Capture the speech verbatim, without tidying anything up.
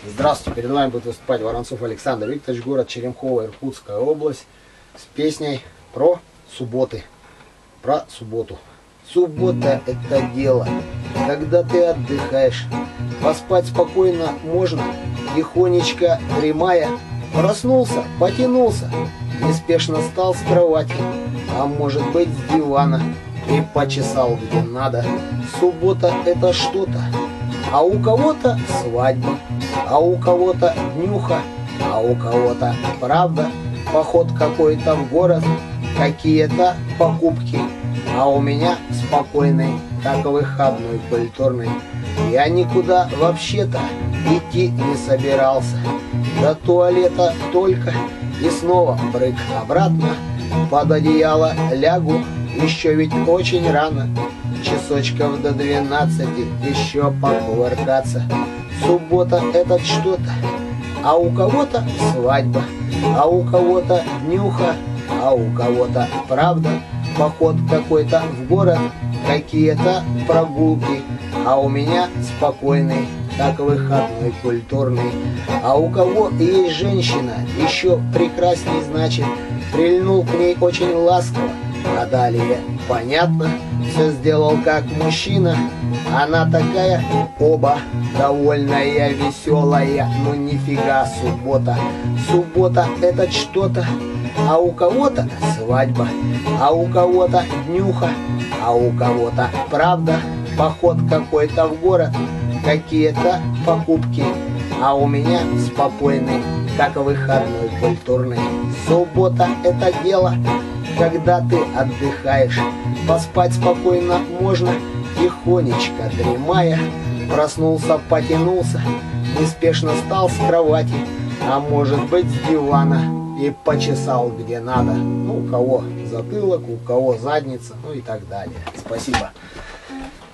Здравствуйте, перед вами будет выступать Воронцов Александр Викторович, город Черемхово, Иркутская область, с песней про субботы, про субботу. Суббота — это дело, когда ты отдыхаешь, поспать спокойно можно, тихонечко дремая. Проснулся, потянулся, неспешно встал с кровати, а может быть с дивана, и почесал где надо. Суббота — это что-то, а у кого-то свадьба, а у кого-то днюха, а у кого-то правда, поход какой-то в город, какие-то покупки, а у меня спокойный, как выходной культурный. Я никуда вообще-то идти не собирался, до туалета только, и снова брык обратно, под одеяло лягу, еще ведь очень рано, часочков до двенадцати еще покувыркаться. Суббота — это что-то, а у кого-то свадьба, а у кого-то днюха, а у кого-то правда, поход какой-то в город, какие-то прогулки, а у меня спокойный, как выходной культурный. А у кого есть женщина, еще прекрасней, значит, прильнул к ней очень ласково, а далее понятно, все сделал как мужчина. Она такая оба, довольная, веселая, ну нифига суббота. Суббота — это что-то, а у кого-то свадьба, а у кого-то днюха, а у кого-то правда, поход какой-то в город, какие-то покупки, а у меня спокойный, как выходной культурный. Суббота — это дело, когда ты отдыхаешь, поспать спокойно можно, тихонечко дремая. Проснулся, потянулся, неспешно встал с кровати, а может быть с дивана, и почесал где надо. Ну, у кого затылок, у кого задница, ну и так далее. Спасибо.